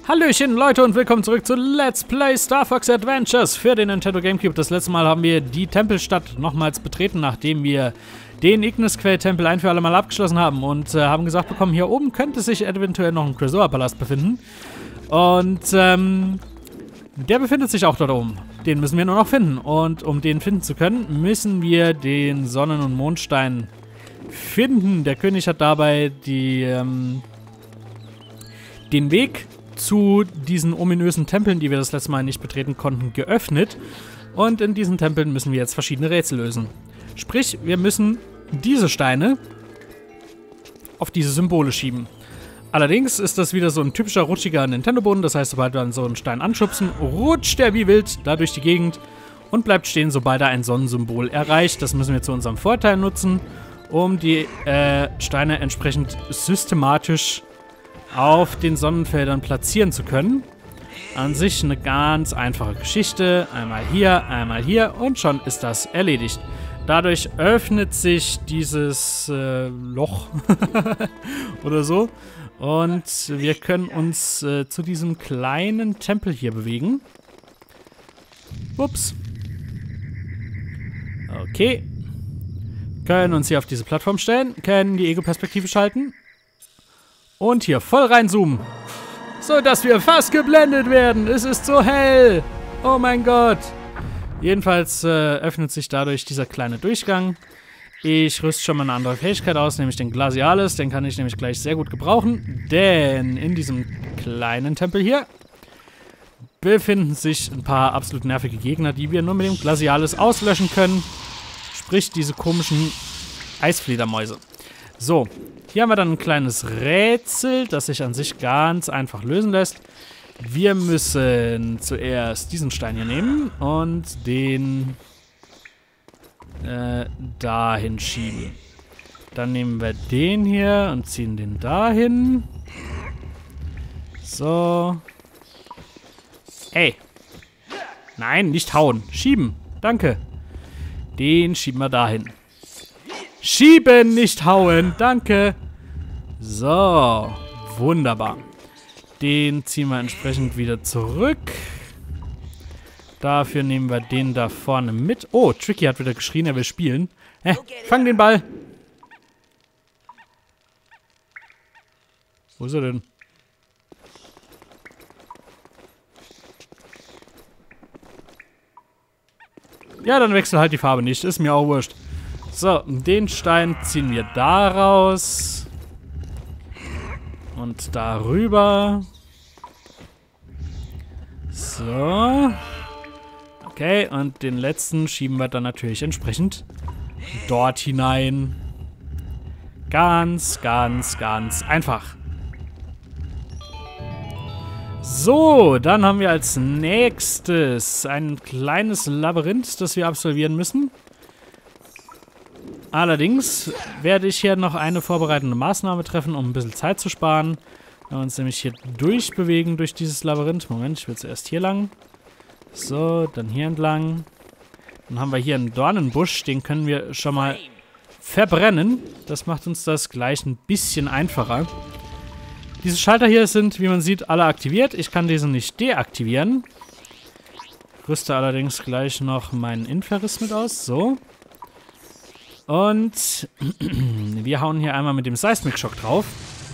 Hallöchen Leute und willkommen zurück zu Let's Play Star Fox Adventures für den Nintendo GameCube. Das letzte Mal haben wir die Tempelstadt nochmals betreten, nachdem wir den Ignis-Quell-Tempel ein für alle Mal abgeschlossen haben und haben gesagt bekommen, hier oben könnte sich eventuell noch ein Tresor-Palast befinden. Und der befindet sich auch dort oben. Den müssen wir nur noch finden. Und um den finden zu können, müssen wir den Sonnen- und Mondstein finden. Der König hat dabei den Weg zu diesen ominösen Tempeln, die wir das letzte Mal nicht betreten konnten, geöffnet. Und in diesen Tempeln müssen wir jetzt verschiedene Rätsel lösen. Sprich, wir müssen diese Steine auf diese Symbole schieben. Allerdings ist das wieder so ein typischer rutschiger Nintendo-Boden. Das heißt, sobald wir an so einen Stein anschubsen, rutscht er wie wild da durch die Gegend und bleibt stehen, sobald er ein Sonnensymbol erreicht. Das müssen wir zu unserem Vorteil nutzen, um die Steine entsprechend systematisch auf den Sonnenfeldern platzieren zu können. An sich eine ganz einfache Geschichte. Einmal hier und schon ist das erledigt. Dadurch öffnet sich dieses Loch oder so. Und wir können uns zu diesem kleinen Tempel hier bewegen. Ups. Okay. Können uns hier auf diese Plattform stellen. Können die Ego-Perspektive schalten. Und hier voll reinzoomen. So dass wir fast geblendet werden. Es ist so hell. Oh mein Gott. Jedenfalls öffnet sich dadurch dieser kleine Durchgang. Ich rüste schon mal eine andere Fähigkeit aus, nämlich den Glacialis. Den kann ich nämlich gleich sehr gut gebrauchen. Denn in diesem kleinen Tempel hier befinden sich ein paar absolut nervige Gegner, die wir nur mit dem Glacialis auslöschen können. Sprich, diese komischen Eisfledermäuse. So, hier haben wir dann ein kleines Rätsel, das sich an sich ganz einfach lösen lässt. Wir müssen zuerst diesen Stein hier nehmen und den dahin schieben. Dann nehmen wir den hier und ziehen den dahin. So. Ey. Nein, nicht hauen. Schieben. Danke. Den schieben wir dahin. Schieben, nicht hauen. Danke. So. Wunderbar. Den ziehen wir entsprechend wieder zurück. Dafür nehmen wir den da vorne mit. Oh, Tricky hat wieder geschrien, er will spielen. Fang den Ball. Wo ist er denn? Ja, dann wechsel halt die Farbe nicht. Ist mir auch wurscht. So, den Stein ziehen wir da raus. Und darüber. So. Okay, und den letzten schieben wir dann natürlich entsprechend dort hinein. Ganz, ganz, ganz einfach. So, dann haben wir als nächstes ein kleines Labyrinth, das wir absolvieren müssen. Allerdings werde ich hier noch eine vorbereitende Maßnahme treffen, um ein bisschen Zeit zu sparen. Wenn wir uns nämlich hier durchbewegen durch dieses Labyrinth. Moment, ich will zuerst hier lang. So, dann hier entlang. Dann haben wir hier einen Dornenbusch, den können wir schon mal verbrennen. Das macht uns das gleich ein bisschen einfacher. Diese Schalter hier sind, wie man sieht, alle aktiviert. Ich kann diese nicht deaktivieren. Ich rüste allerdings gleich noch meinen Inferis mit aus. So. Und wir hauen hier einmal mit dem Seismic Shock drauf.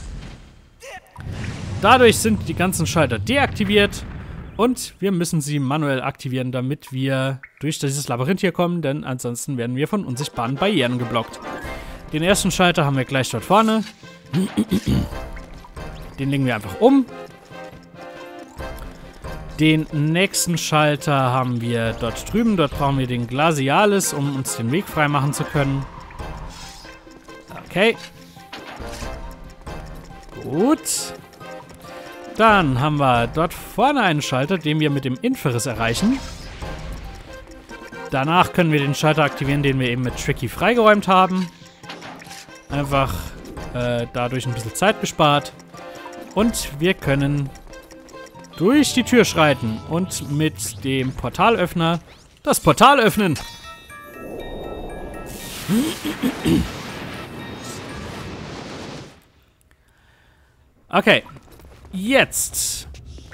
Dadurch sind die ganzen Schalter deaktiviert. Und wir müssen sie manuell aktivieren, damit wir durch dieses Labyrinth hier kommen, denn ansonsten werden wir von unsichtbaren Barrieren geblockt. Den ersten Schalter haben wir gleich dort vorne. Den legen wir einfach um. Den nächsten Schalter haben wir dort drüben. Dort brauchen wir den Glacialis, um uns den Weg frei machen zu können. Okay. Gut. Dann haben wir dort vorne einen Schalter, den wir mit dem Inferis erreichen. Danach können wir den Schalter aktivieren, den wir eben mit Tricky freigeräumt haben. Einfach dadurch ein bisschen Zeit gespart. Und wir können durch die Tür schreiten und mit dem Portalöffner das Portal öffnen. Okay. Jetzt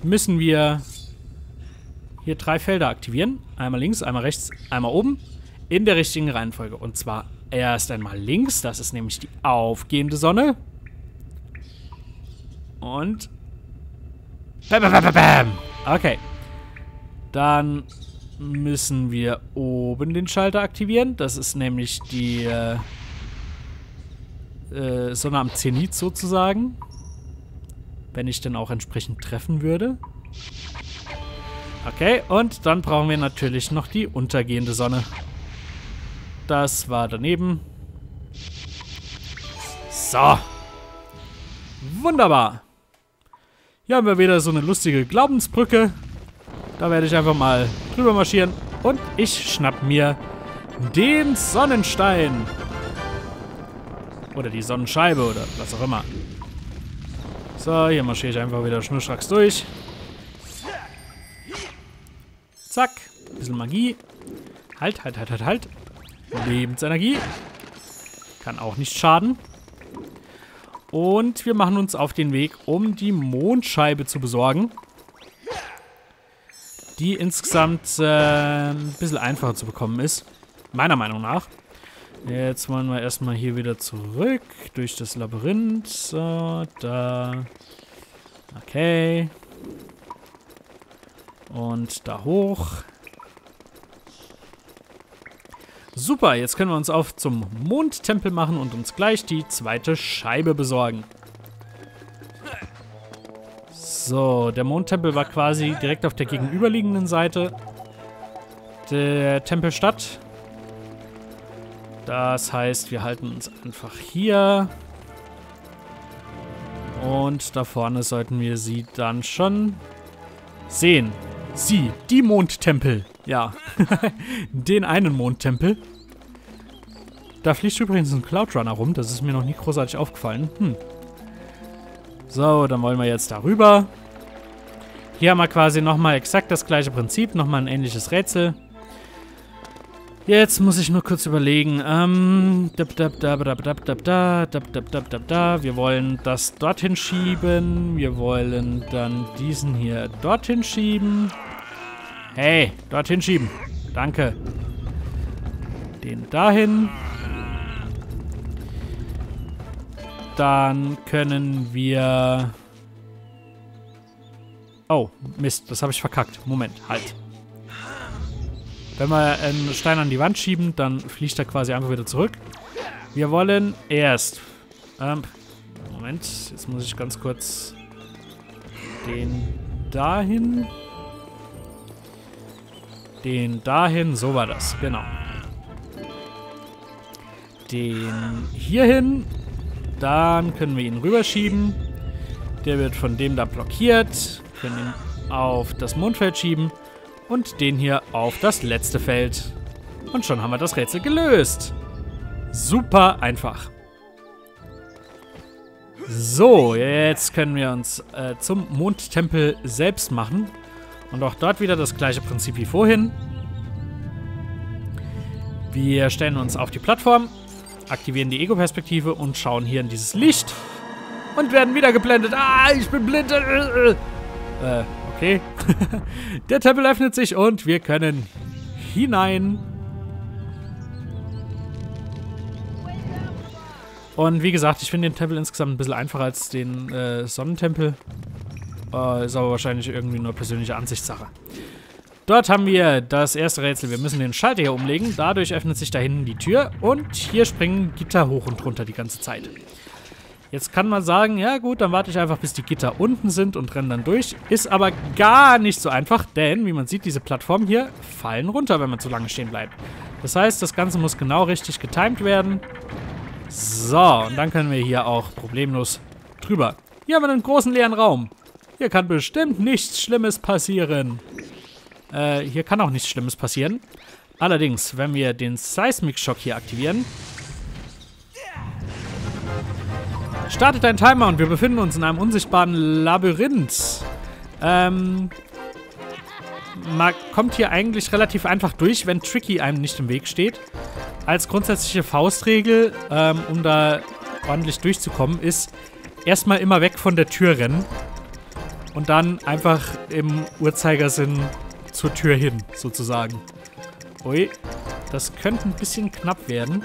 müssen wir hier 3 Felder aktivieren. Einmal links, einmal rechts, einmal oben. In der richtigen Reihenfolge. Und zwar erst einmal links. Das ist nämlich die aufgehende Sonne. Und... Bam, bam, bam, bam. Okay. Dann müssen wir oben den Schalter aktivieren. Das ist nämlich die Sonne am Zenit sozusagen. Wenn ich denn auch entsprechend treffen würde. Okay, und dann brauchen wir natürlich noch die untergehende Sonne. Das war daneben. So. Wunderbar. Hier haben wir wieder so eine lustige Glaubensbrücke. Da werde ich einfach mal drüber marschieren. Und ich schnapp mir den Sonnenstein. Oder die Sonnenscheibe oder was auch immer. So, hier marschiere ich einfach wieder schnurstracks durch. Zack. Ein bisschen Magie. Halt. Lebensenergie. Kann auch nicht schaden. Und wir machen uns auf den Weg, um die Mondscheibe zu besorgen. Die insgesamt ein bisschen einfacher zu bekommen ist. Meiner Meinung nach. Jetzt wollen wir erstmal hier wieder zurück. Durch das Labyrinth. So, da. Okay. Und da hoch. Super, jetzt können wir uns auf zum Mondtempel machen und uns gleich die zweite Scheibe besorgen. So, der Mondtempel war quasi direkt auf der gegenüberliegenden Seite der Tempelstadt. Das heißt, wir halten uns einfach hier. Und da vorne sollten wir sie dann schon sehen. Sie, die Mondtempel. Ja, den einen Mondtempel. Da fliegt übrigens ein Cloudrunner rum. Das ist mir noch nie großartig aufgefallen. So, dann wollen wir jetzt darüber. Hier haben wir quasi nochmal exakt das gleiche Prinzip. Nochmal ein ähnliches Rätsel. Jetzt muss ich nur kurz überlegen. Wir wollen das dorthin schieben. Wir wollen dann diesen hier dorthin schieben. Hey, dorthin schieben. Danke. Den dahin. Dann können wir... Oh, Mist, das habe ich verkackt. Moment, halt. Wenn wir einen Stein an die Wand schieben, dann fliegt er quasi einfach wieder zurück. Wir wollen erst... Moment, jetzt muss ich ganz kurz den dahin... Den dahin, so war das, genau. Den hierhin, dann können wir ihn rüberschieben. Der wird von dem da blockiert. Können ihn auf das Mondfeld schieben und den hier auf das letzte Feld. Und schon haben wir das Rätsel gelöst. Super einfach. So, jetzt können wir uns zum Mondtempel selbst machen. Und auch dort wieder das gleiche Prinzip wie vorhin. Wir stellen uns auf die Plattform, aktivieren die Ego-Perspektive und schauen hier in dieses Licht. Und werden wieder geblendet. Ah, ich bin blind. Okay. Der Tempel öffnet sich und wir können hinein. Und wie gesagt, ich finde den Tempel insgesamt ein bisschen einfacher als den Sonnentempel. Ist aber wahrscheinlich irgendwie nur persönliche Ansichtssache. Dort haben wir das erste Rätsel. Wir müssen den Schalter hier umlegen. Dadurch öffnet sich da hinten die Tür. Und hier springen Gitter hoch und runter die ganze Zeit. Jetzt kann man sagen, ja gut, dann warte ich einfach, bis die Gitter unten sind und renne dann durch. Ist aber gar nicht so einfach, denn, wie man sieht, diese Plattformen hier fallen runter, wenn man zu lange stehen bleibt. Das heißt, das Ganze muss genau richtig getimed werden. So, und dann können wir hier auch problemlos drüber. Hier haben wir einen großen leeren Raum. Hier kann bestimmt nichts Schlimmes passieren. Hier kann auch nichts Schlimmes passieren. Allerdings, wenn wir den Seismic Shock hier aktivieren, startet ein Timer und wir befinden uns in einem unsichtbaren Labyrinth. Man kommt hier eigentlich relativ einfach durch, wenn Tricky einem nicht im Weg steht. Als grundsätzliche Faustregel, um da ordentlich durchzukommen, ist erstmal immer weg von der Tür rennen. Und dann einfach im Uhrzeigersinn zur Tür hin, sozusagen. Ui, das könnte ein bisschen knapp werden.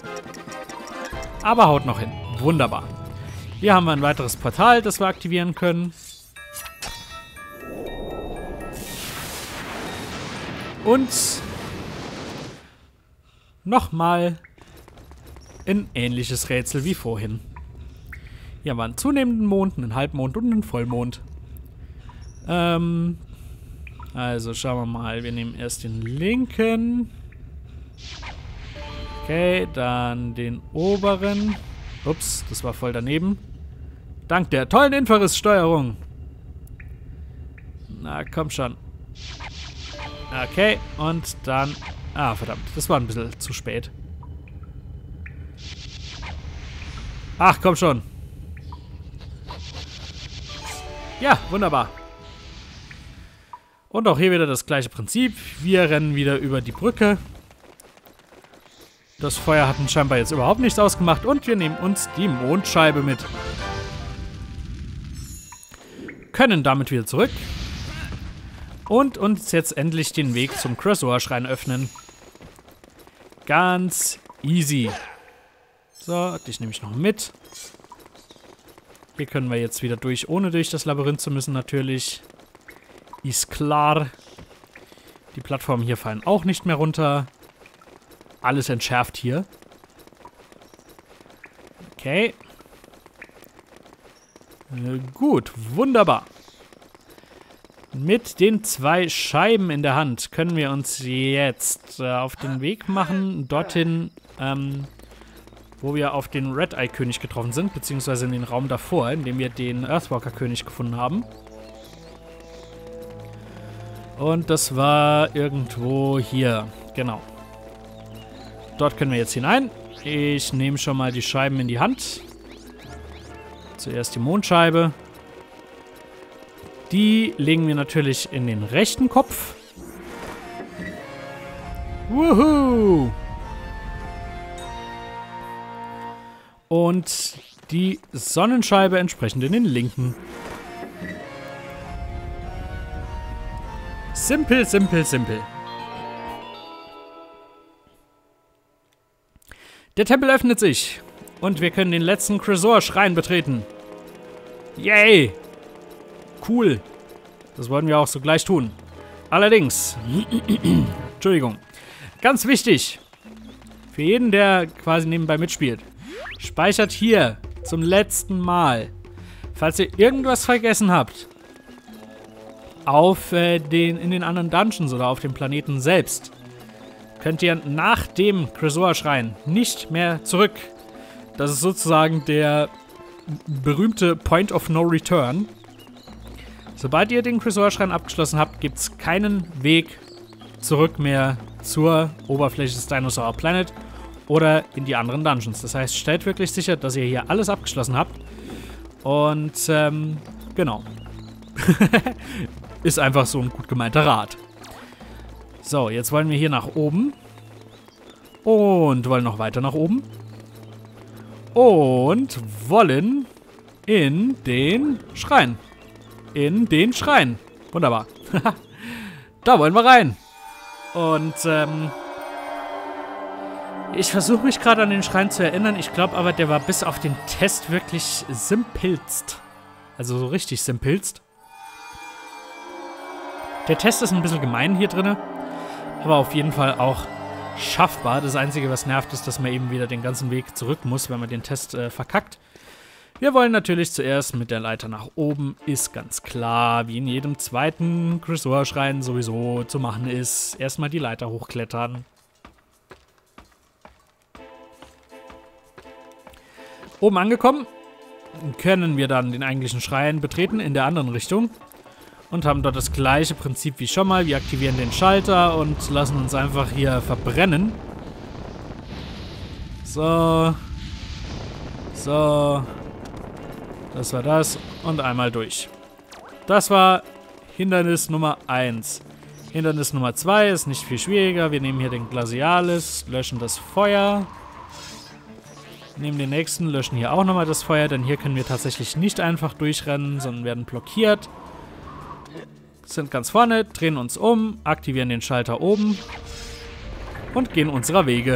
Aber haut noch hin. Wunderbar. Hier haben wir ein weiteres Portal, das wir aktivieren können. Und nochmal ein ähnliches Rätsel wie vorhin. Hier haben wir einen zunehmenden Mond, einen Halbmond und einen Vollmond. Also schauen wir mal. Wir nehmen erst den linken. Okay, dann den oberen. Ups, das war voll daneben. Dank der tollen Infraris-Steuerung. Na, komm schon. Okay, und dann... Ah, verdammt, das war ein bisschen zu spät. Ach, komm schon. Ja, wunderbar. Und auch hier wieder das gleiche Prinzip. Wir rennen wieder über die Brücke. Das Feuer hat uns scheinbar jetzt überhaupt nichts ausgemacht. Und wir nehmen uns die Mondscheibe mit. Können damit wieder zurück. Und uns jetzt endlich den Weg zum Tresor-Schrein öffnen. Ganz easy. So, dich nehme ich noch mit. Hier können wir jetzt wieder durch, ohne durch das Labyrinth zu müssen natürlich. Ist klar. Die Plattformen hier fallen auch nicht mehr runter. Alles entschärft hier. Okay. Gut, wunderbar. Mit den 2 Scheiben in der Hand können wir uns jetzt auf den Weg machen, dorthin, wo wir auf den Red-Eye-König getroffen sind, beziehungsweise in den Raum davor, in dem wir den Earthwalker-König gefunden haben. Und das war irgendwo hier, genau. Dort können wir jetzt hinein. Ich nehme schon mal die Scheiben in die Hand. Zuerst die Mondscheibe. Die legen wir natürlich in den rechten Kopf. Wuhu! Und die Sonnenscheibe entsprechend in den linken. Simpel, simpel, simpel. Der Tempel öffnet sich. Und wir können den letzten Tresor-Schrein betreten. Yay! Cool. Das wollen wir auch so gleich tun. Allerdings, Entschuldigung, ganz wichtig, für jeden, der quasi nebenbei mitspielt, speichert hier zum letzten Mal, falls ihr irgendwas vergessen habt, in den anderen Dungeons oder auf dem Planeten selbst, könnt ihr nach dem Tresor-Schrein nicht mehr zurück. Das ist sozusagen der berühmte Point of No Return. Sobald ihr den Tresor-Schrein abgeschlossen habt, gibt es keinen Weg zurück mehr zur Oberfläche des Dinosaur Planet oder in die anderen Dungeons. Das heißt, stellt wirklich sicher, dass ihr hier alles abgeschlossen habt. Und, genau. Ist einfach so ein gut gemeinter Rat. So, jetzt wollen wir hier nach oben. Und wollen noch weiter nach oben. Und wollen in den Schrein. In den Schrein. Wunderbar. Da wollen wir rein. Und, ich versuche mich gerade an den Schrein zu erinnern. Ich glaube aber, der war bis auf den Test wirklich simpelst. Also so richtig simpelst. Der Test ist ein bisschen gemein hier drin. Aber auf jeden Fall auch schaffbar. Das Einzige, was nervt, ist, dass man eben wieder den ganzen Weg zurück muss, wenn man den Test verkackt. Wir wollen natürlich zuerst mit der Leiter nach oben, ist ganz klar, wie in jedem zweiten Tresor-Schrein sowieso zu machen ist. Erstmal die Leiter hochklettern. Oben angekommen, können wir dann den eigentlichen Schrein betreten in der anderen Richtung. Und haben dort das gleiche Prinzip wie schon mal. Wir aktivieren den Schalter und lassen uns einfach hier verbrennen. So. So. Das war das. Und einmal durch. Das war Hindernis Nummer 1. Hindernis Nummer 2 ist nicht viel schwieriger. Wir nehmen hier den Glacialis, löschen das Feuer. Nehmen den nächsten, löschen hier auch nochmal das Feuer, denn hier können wir tatsächlich nicht einfach durchrennen, sondern werden blockiert. sind ganz vorne, drehen uns um, aktivieren den Schalter oben und gehen unserer Wege.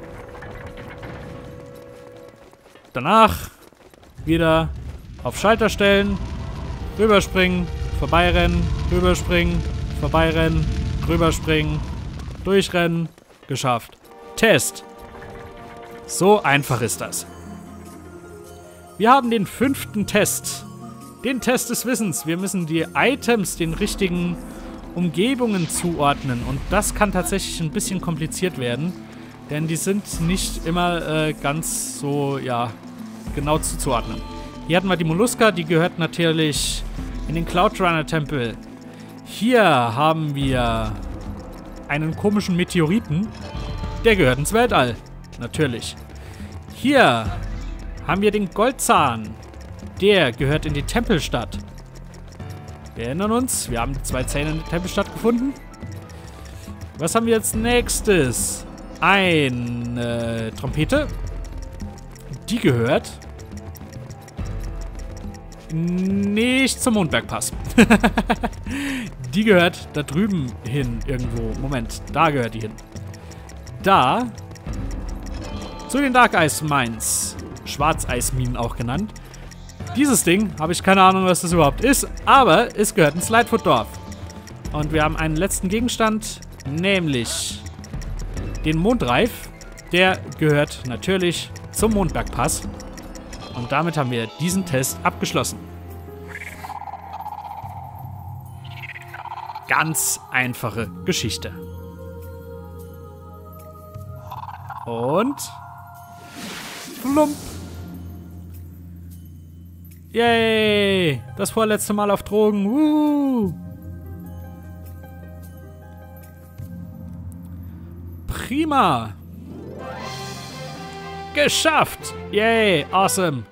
Danach wieder auf Schalter stellen, rüberspringen, vorbeirennen, rüberspringen, vorbeirennen, rüberspringen, durchrennen, geschafft. Test. So einfach ist das. Wir haben den 5. Test. Den Test des Wissens. Wir müssen die Items den richtigen Umgebungen zuordnen. Und das kann tatsächlich ein bisschen kompliziert werden. Denn die sind nicht immer ganz so, ja, genau zuzuordnen. Hier hatten wir die Molluska. Die gehört natürlich in den Cloudrunner-Tempel. Hier haben wir einen komischen Meteoriten. Der gehört ins Weltall. Natürlich. Hier haben wir den Goldzahn. Der gehört in die Tempelstadt. Wir erinnern uns, wir haben die 2 Zähne in der Tempelstadt gefunden. Was haben wir als nächstes? Eine Trompete. Die gehört nicht zum Mondbergpass. Die gehört da drüben hin irgendwo. Moment, da gehört die hin. Da zu den Dark Ice Mines. Schwarzeisminen auch genannt. Dieses Ding, habe ich keine Ahnung, was das überhaupt ist, aber es gehört ins Lightfoot-Dorf. Und wir haben einen letzten Gegenstand, nämlich den Mondreif. Der gehört natürlich zum Mondbergpass. Und damit haben wir diesen Test abgeschlossen. Ganz einfache Geschichte. Und flump. Yay! Das vorletzte Mal auf Drogen. Prima! Geschafft! Yay! Awesome!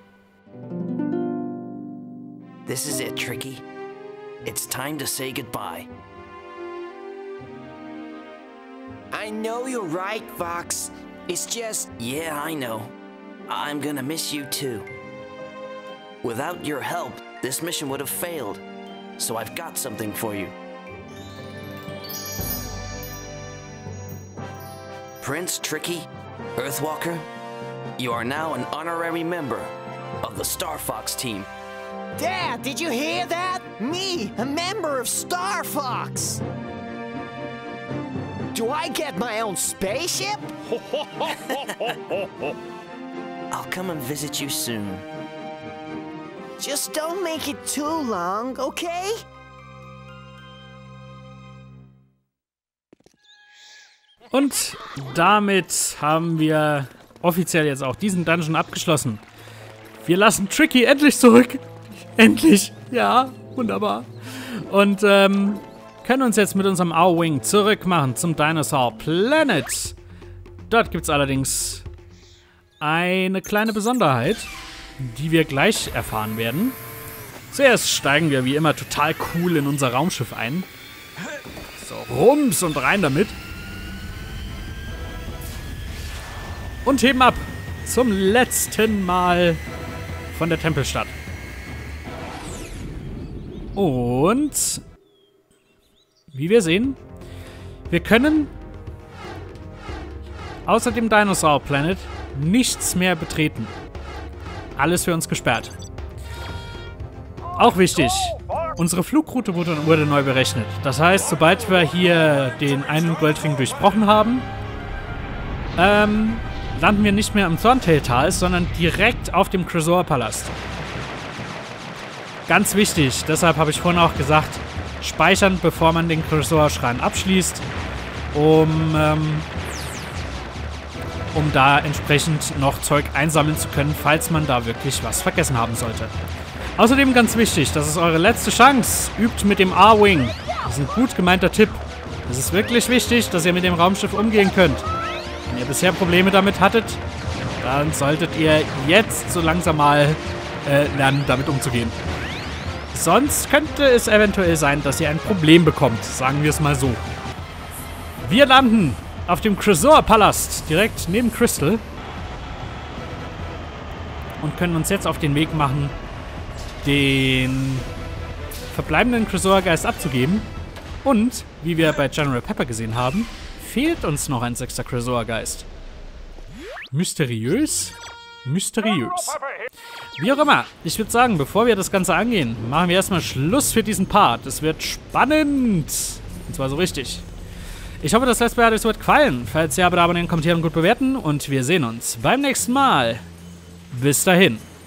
This is it, Tricky. It's time to say goodbye. I know you're right, Fox. It's just... Yeah, I know. I'm gonna miss you too. Without your help, this mission would have failed. So I've got something for you. Prince Tricky, Earthwalker, you are now an honorary member of the Star Fox team. Dad, did you hear that? Me, a member of Star Fox. Do I get my own spaceship? I'll come and visit you soon. Just don't make it too long, okay? Und damit haben wir offiziell jetzt auch diesen Dungeon abgeschlossen. Wir lassen Tricky endlich zurück. Endlich. Ja, wunderbar. Und können uns jetzt mit unserem Arwing zurückmachen zum Dinosaur Planet. Dort gibt es allerdings eine kleine Besonderheit, die wir gleich erfahren werden. Zuerst steigen wir wie immer total cool in unser Raumschiff ein. So, rums und rein damit. Und heben ab zum letzten Mal von der Tempelstadt. Und wie wir sehen, wir können außer dem Dinosaur Planet nichts mehr betreten. Alles für uns gesperrt. Auch wichtig, unsere Flugroute wurde neu berechnet. Das heißt, sobald wir hier den einen Goldring durchbrochen haben, landen wir nicht mehr im Thorntail-Tal, sondern direkt auf dem Chrysor-Palast. Ganz wichtig, deshalb habe ich vorhin auch gesagt, speichern, bevor man den Chrysor-Schrein abschließt, um da entsprechend noch Zeug einsammeln zu können, falls man da wirklich was vergessen haben sollte. Außerdem ganz wichtig, das ist eure letzte Chance. Übt mit dem Arwing. Das ist ein gut gemeinter Tipp. Es ist wirklich wichtig, dass ihr mit dem Raumschiff umgehen könnt. Wenn ihr bisher Probleme damit hattet, dann solltet ihr jetzt so langsam mal lernen, damit umzugehen. Sonst könnte es eventuell sein, dass ihr ein Problem bekommt. Sagen wir es mal so. Wir landen auf dem Chrysor-Palast, direkt neben Crystal. Und können uns jetzt auf den Weg machen, den verbleibenden Tresor-Geist abzugeben. Und, wie wir bei General Pepper gesehen haben, fehlt uns noch ein 6. Tresor-Geist. Mysteriös? Mysteriös. Wie auch immer, ich würde sagen, bevor wir das Ganze angehen, machen wir erstmal Schluss für diesen Part. Es wird spannend. Und zwar so richtig. Ich hoffe, das Let's Play hat euch so gefallen. Falls ja, bitte abonnieren, kommentieren und gut bewerten. Und wir sehen uns beim nächsten Mal. Bis dahin.